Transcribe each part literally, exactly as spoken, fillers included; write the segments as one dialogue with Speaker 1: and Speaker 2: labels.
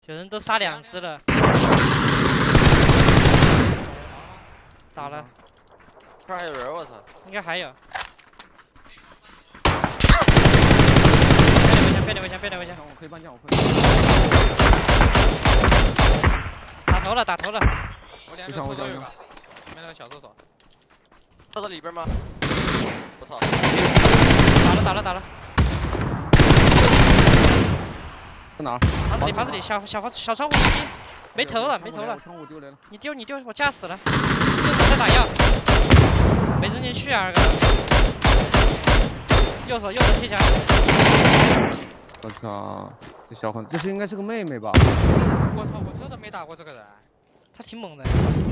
Speaker 1: 有人都杀两只了。打了。
Speaker 2: 这儿还有人，我操！
Speaker 1: 应该还有。别点围墙，别点围墙，别点围墙。
Speaker 3: 我可以搬家，我可以。
Speaker 1: 打头了，打头了。
Speaker 4: 我两个厕所有个，里面那个小厕所。
Speaker 2: 厕所里边吗？我操！
Speaker 1: 打了，打了，打了。
Speaker 3: 在哪儿？
Speaker 1: 房子里，房子里，小小房小窗户已经没头了，没头了。
Speaker 3: 窗户丢来了。
Speaker 1: 你丢，你丢，我架死了。右手在打药，没扔进去啊，二哥。右手，右手贴墙。
Speaker 3: 我操，这小混，这是应该是个妹妹吧？
Speaker 4: 我操，我这都没打过这个人。
Speaker 1: 他挺猛的。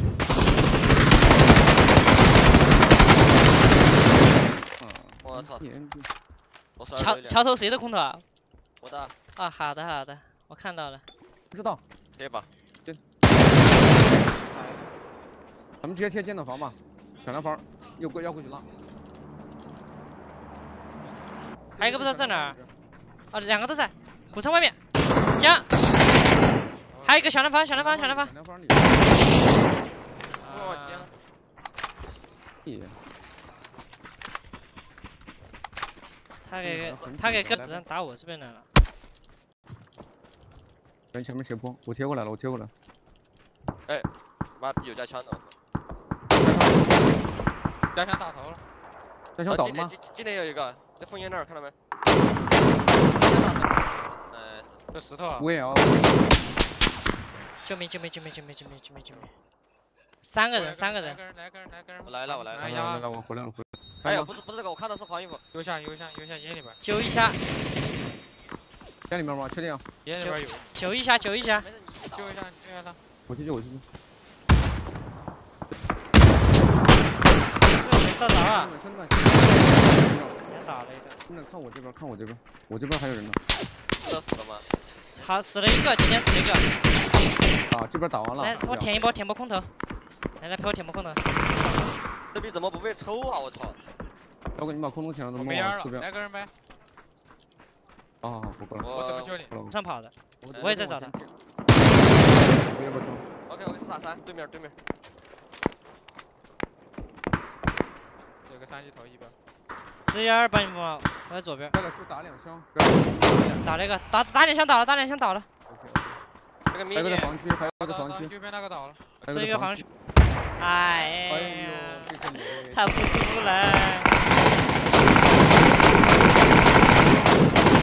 Speaker 3: 嗯，
Speaker 2: 我操！
Speaker 1: 桥桥头谁的空投啊？
Speaker 2: 我的。
Speaker 1: 啊，好的好的，我看到了。
Speaker 3: 不知道。
Speaker 2: 贴吧。
Speaker 3: 对。咱们直接贴建筑房吧，小蓝房又过要过去拉。
Speaker 1: 还有一个不知道在哪儿。啊，两个都在，谷仓外面，江，还有一个小蓝房，小蓝房，小蓝房。
Speaker 3: 小蓝房里。
Speaker 2: 哦，江。
Speaker 1: 他给他给个子弹打我这边来了。
Speaker 3: 在前面斜坡，我贴过来了，我贴过来。
Speaker 2: 哎，妈逼有加枪的。
Speaker 4: 加枪打头了。
Speaker 3: 加枪倒了吗？
Speaker 2: 今今天有一个在枫叶那儿，看到没？哎，
Speaker 4: 这石头啊。
Speaker 3: 我也要。
Speaker 1: 救命！救命！救命！救命！救命！救命！救命！三个人，三个人。
Speaker 4: 来个人，来个人。
Speaker 2: 我来了，我来了。
Speaker 3: 来来来，我回来了，回来。
Speaker 2: 哎呀，不是不是这个，我看的是黄衣服。
Speaker 4: 右下右下右下烟里边。
Speaker 1: 救一下。
Speaker 3: 烟里面吗？确定啊？
Speaker 4: 烟里边有。
Speaker 1: 救一下，救一下。
Speaker 4: 救一下，救一下他。
Speaker 3: 我去救，我去救。
Speaker 1: 这没射着啊！
Speaker 3: 真的。
Speaker 1: 也打了一个。
Speaker 3: 真的，看我这边，看我这边，我这边还有人呢。
Speaker 2: 这死了吗？
Speaker 1: 好，死了一个，今天死了一个。
Speaker 3: 啊，这边打完了。
Speaker 1: 来，我舔一波，舔波空投。来来，陪我舔波空投。
Speaker 2: 这逼怎么不被抽啊！我操！
Speaker 3: 要不你把空投舔了，怎么
Speaker 4: 没烟了？
Speaker 3: 往
Speaker 4: 来个人呗。
Speaker 3: 啊，不够了。
Speaker 4: 我怎么救你？
Speaker 1: 上跑的，我也在找他。
Speaker 2: OK OK， 四打三，对面对面。
Speaker 4: 有个三级头一边。
Speaker 1: 只有二百米吗？我在左边。
Speaker 3: 这个是打两枪。
Speaker 1: 打了一个，打打两枪倒了，打两枪倒了。
Speaker 2: 这个
Speaker 3: 还有个在房区，还有个在房区。
Speaker 4: 右边那个倒了。
Speaker 1: 这一个房区。哎呀，他不出来。